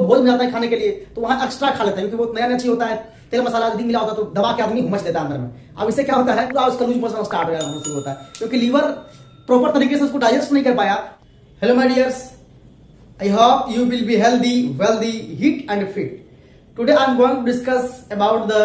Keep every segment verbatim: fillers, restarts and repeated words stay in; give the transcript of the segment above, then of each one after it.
भोज में जाते हैं खाने के लिए तो वहां एक्स्ट्रा खा लेते हैं, क्योंकि वो नया नया चीज होता है, तेल मसाला अधिक मिला होता है, तो दबा के आदमी घुमच देता है अंदर में। अब इससे क्या होता है, पूरा उसका लूज मोशन स्टार्ट हो जाना शुरू होता है, क्योंकि लीवर प्रॉपर तरीके से उसको डाइजेस्ट नहीं कर पाया। Hello my dears, I hope you will be healthy, wealthy, hit and fit. Today I am going to discuss about the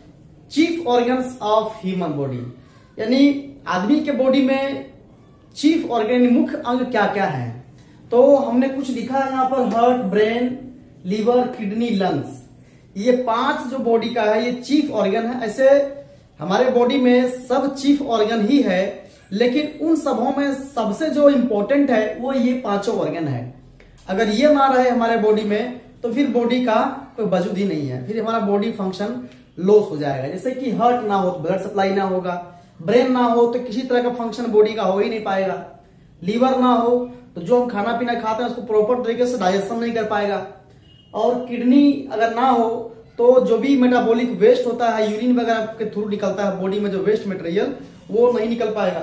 chief organs of human body, यानी आदमी के बॉडी में चीफ ऑर्गन मुख्य अंग क्या क्या है। तो हमने कुछ लिखा है यहाँ पर, heart, brain, liver, kidney, lungs, ये पांच जो बॉडी का है ये चीफ ऑर्गन है। ऐसे हमारे बॉडी में सब चीफ ऑर्गन ही है, लेकिन उन सबों में सबसे जो इंपॉर्टेंट है वो ये पांचों ऑर्गन है। अगर ये ना रहे हमारे बॉडी में तो फिर बॉडी का कोई वजूद ही नहीं है, फिर हमारा बॉडी फंक्शन लॉस हो जाएगा। जैसे कि हार्ट ना हो तो ब्लड सप्लाई ना होगा, ब्रेन ना हो तो किसी तरह का फंक्शन बॉडी का हो ही नहीं पाएगा, लीवर ना हो तो जो हम खाना पीना खाते हैं उसको प्रॉपर तरीके से डाइजेशन नहीं कर पाएगा, और किडनी अगर ना हो तो जो भी मेटाबॉलिक वेस्ट होता है, यूरिन वगैरह के थ्रू निकलता है बॉडी में जो वेस्ट मटेरियल, वो नहीं निकल पाएगा।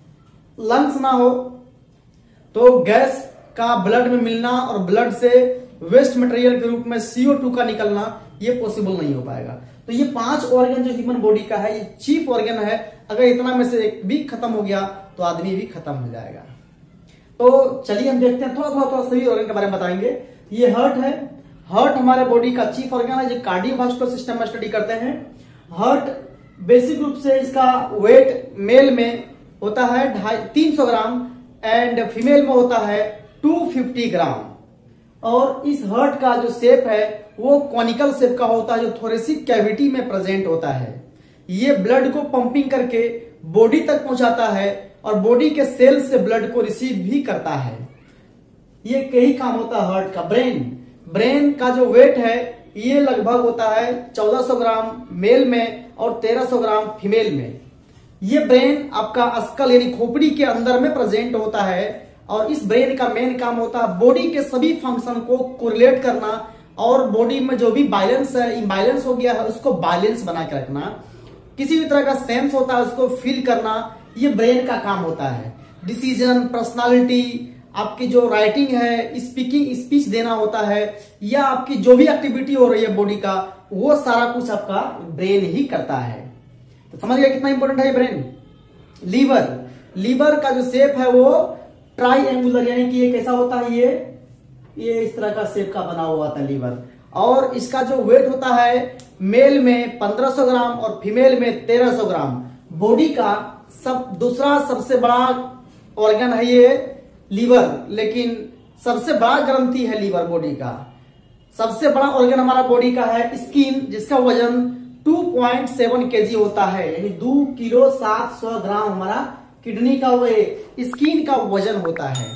लंग्स ना हो तो गैस का ब्लड में मिलना और ब्लड से वेस्ट मटेरियल के रूप में सी ओ टू का निकलना ये पॉसिबल नहीं हो पाएगा। तो ये पांच ऑर्गन जो ह्यूमन बॉडी का है ये चीफ ऑर्गन है। अगर इतना में से एक भी खत्म हो गया तो आदमी भी खत्म हो जाएगा। तो चलिए हम देखते हैं, थोड़ा थोड़ा थोड़ा सभी ऑर्गन के बारे में बताएंगे। ये हार्ट है, हार्ट हमारे बॉडी का चीफ ऑर्गन है जो कार्डियोवास्कुलर सिस्टम में स्टडी करते हैं। हार्ट बेसिक रूप से इसका वेट मेल में होता है ढाई तीन सौ ग्राम एंड फीमेल में होता है दो सौ पचास ग्राम। और इस हार्ट का जो शेप है वो कॉनिकल शेप का होता है जो थोरेसिक कैविटी में प्रेजेंट होता है। ये ब्लड को पंपिंग करके बॉडी तक पहुंचाता है और बॉडी के सेल से ब्लड को रिसीव भी करता है। ये कई काम होता है हार्ट का। ब्रेन ब्रेन का जो वेट है ये लगभग होता है चौदह सौ ग्राम मेल में और तेरह सौ ग्राम फीमेल में। ये ब्रेन आपका स्कल यानी खोपड़ी के अंदर में प्रेजेंट होता है और इस ब्रेन का मेन काम होता है बॉडी के सभी फंक्शन को कोरिलेट करना और बॉडी में जो भी बैलेंस है, इम्बैलेंस हो गया है, उसको बैलेंस बना के रखना। किसी भी तरह का सेंस होता है उसको फील करना, ये ब्रेन का काम होता है। डिसीजन, पर्सनालिटी, आपकी जो राइटिंग है, स्पीकिंग, स्पीच देना होता है, या आपकी जो भी एक्टिविटी हो रही है बॉडी का, वो सारा कुछ आपका ब्रेन ही करता है। तो समझ गया कितना इंपॉर्टेंट है ये ब्रेन। लीवर लीवर का जो शेप है वो ट्राइएंगुलर, यानी कि ये कैसा होता है, ये ये इस तरह का शेप का बना हुआ था लीवर। और इसका जो वेट होता है मेल में पंद्रह सौ ग्राम और फीमेल में तेरह सौ ग्राम। बॉडी का सब दूसरा सबसे बड़ा ऑर्गन है ये लीवर, लेकिन सबसे बड़ा ग्रंथि है लीवर बॉडी का। सबसे बड़ा ऑर्गन हमारा बॉडी का है स्किन, जिसका वजन दो पॉइंट सात केजी होता है, यानी दो किलो सात सौ ग्राम हमारा किडनी का वो स्किन का वजन होता है।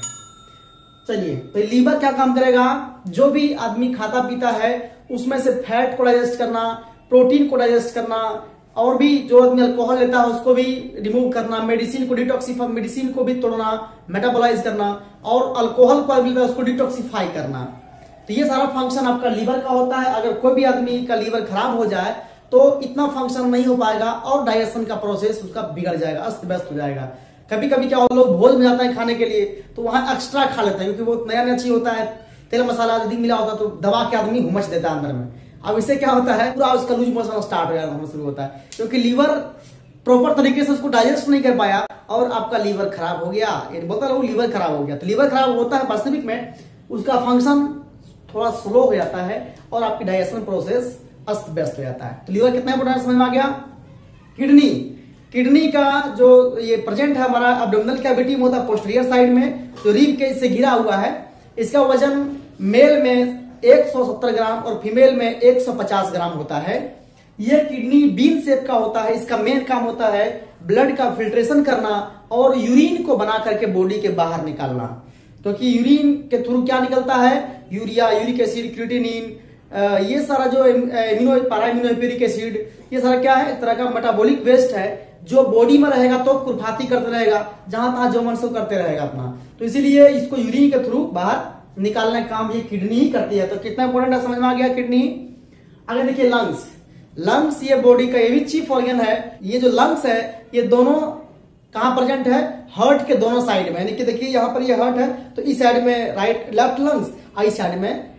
चलिए, तो लीवर क्या काम करेगा, जो भी आदमी खाता पीता है उसमें से फैट को डाइजेस्ट करना, प्रोटीन को डाइजेस्ट करना, और भी जो आदमी अल्कोहल लेता है उसको भी रिमूव करना, मेडिसिन को डिटॉक्सिफाई मेडिसिन को भी तोड़ना, मेटाबोलाइज करना, और अल्कोहल को मिलता है उसको डिटॉक्सिफाई करना। तो ये सारा फंक्शन आपका लीवर का होता है। अगर कोई भी आदमी का लीवर खराब हो जाए तो इतना फंक्शन नहीं हो पाएगा और डाइजेशन का प्रोसेस उसका बिगड़ जाएगा, अस्त व्यस्त हो जाएगा। कभी कभी क्या लोग भोज में जाते हैं खाने के लिए तो वहां एक्स्ट्रा खा लेते हैं, क्योंकि वो नया नया चीज होता है, तेल मसाला अधिक मिला होता है, तो दबा के आदमी घुमच देता है अंदर में। अब इससे क्या होता है, पूरा उसका लूज मोशन स्टार्ट हो जाना शुरू होता है, क्योंकि लीवर प्रॉपर तरीके से उसको डाइजेस्ट नहीं कर पाया और आपका लीवर खराब हो गया। ये बोलता है लीवर खराब हो गया, तो लीवर खराब होता है वास्तविक में उसका फंक्शन थोड़ा स्लो हो जाता है और आपकी डाइजेशन प्रोसेस अस्त व्यस्त हो जाता है। तो लीवर कितना इंपॉर्टेंट समझ में आ गया। किडनी किडनी का जो ये प्रेजेंट है हमारा एब्डोमिनल कैविटी में होता है, पोस्टीरियर साइड में, जो रीढ़ के से गिरा हुआ है। इसका वजन मेल में एक सौ सत्तर ग्राम और फीमेल में एक सौ पचास ग्राम होता है। यह किडनी बीन शेप का होता है। इसका मेन काम होता है ब्लड का फिल्ट्रेशन करना और यूरिन को बना करके बॉडी के बाहर निकालना, क्योंकि तो यूरिन के थ्रू क्या निकलता है, यूरिया, यूरिक एसिड, क्रिएटिनिन, ये सारा जो एमिनो पैरामिनोइपेरिक एसिड, ये सारा क्या है, एक तरह का मेटाबॉलिक वेस्ट है जो बॉडी में रहेगा तो खुरफाती करते रहेगा, जहां तहां जो मन सो करते रहेगा अपना। तो इसीलिए इसको यूरिन के थ्रू बाहर निकालने का काम ये किडनी ही करती है। तो कितना इंपॉर्टेंट है समझ में आ गया किडनी। आगे देखिए लंग्स लंग्स ये बॉडी का ये भी चीफ ऑर्गन है। ये जो लंग्स है ये दोनों कहां प्रेजेंट है, हार्ट के दोनों साइड में, यानी कि देखिए यहाँ पर ये हार्ट है तो इस साइड में राइट लेफ्ट लंग्स और इस साइड में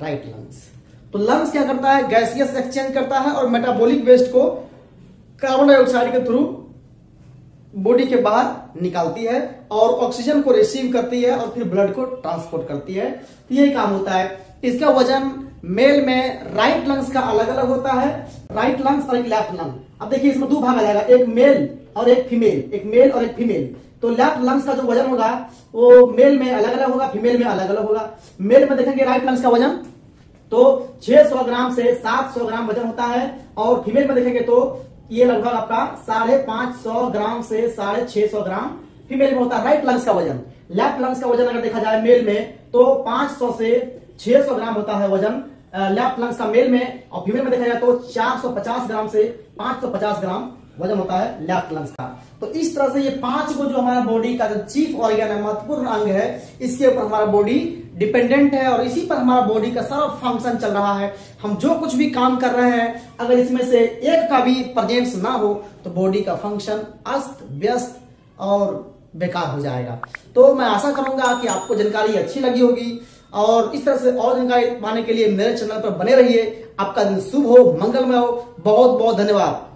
राइट लंग्स। तो लंग्स क्या करता है, गैसियस एक्सचेंज करता है और मेटाबॉलिक वेस्ट को कार्बन डाइऑक्साइड के थ्रू बॉडी के बाहर निकालती है और ऑक्सीजन को रिसीव करती है और फिर ब्लड को ट्रांसपोर्ट करती है। तो यही काम होता है। इसका वजन मेल में राइट लंग्स का अलग अलग होता है, राइट लंग्स और एक लेफ्ट लंग। अब देखिए इसमें दो भाग आ जाएगा, एक मेल और एक फीमेल, एक मेल और एक फीमेल। तो लेफ्ट लंग्स का जो वजन होगा वो मेल में अलग अलग होगा, फीमेल में अलग अलग होगा। मेल में देखेंगे राइट लंग्स का वजन तो छह सौ ग्राम से सात सौ ग्राम वजन होता है और फीमेल में देखेंगे तो ये लगभग आपका साढ़े पांच सौ ग्राम से साढ़े छह सौ ग्राम फीमेल में होता है राइट लंग्स का वजन। लेफ्ट लंग्स का वजन अगर देखा जाए मेल में तो पांच सौ से छह सौ ग्राम होता है वजन लेफ्ट लंग्स का मेल में, और फीमेल में देखा जाए तो चार सौ पचास ग्राम से पांच सौ पचास ग्राम वजन होता है लेफ्ट लंग्स का। तो इस तरह से ये पांच को जो हमारा बॉडी का जो चीफ ऑर्गन है, महत्वपूर्ण अंग है, इसके ऊपर हमारा बॉडी डिपेंडेंट है और इसी पर हमारा बॉडी का सारा फंक्शन चल रहा है। हम जो कुछ भी काम कर रहे हैं अगर इसमें से एक का भी प्रेजेंस ना हो तो बॉडी का फंक्शन अस्त व्यस्त और बेकार हो जाएगा। तो मैं आशा करूंगा कि आपको जानकारी अच्छी लगी होगी और इस तरह से और जानकारी पाने के लिए मेरे चैनल पर बने रहिए। आपका दिन शुभ हो, मंगलमय हो। बहुत बहुत धन्यवाद।